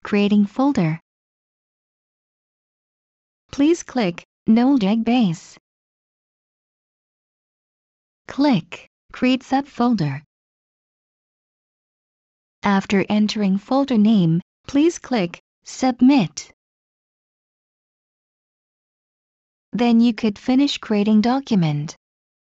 Creating folder. Please click Node-RED base. Click Create subfolder. After entering folder name, please click Submit. Then you could finish creating document.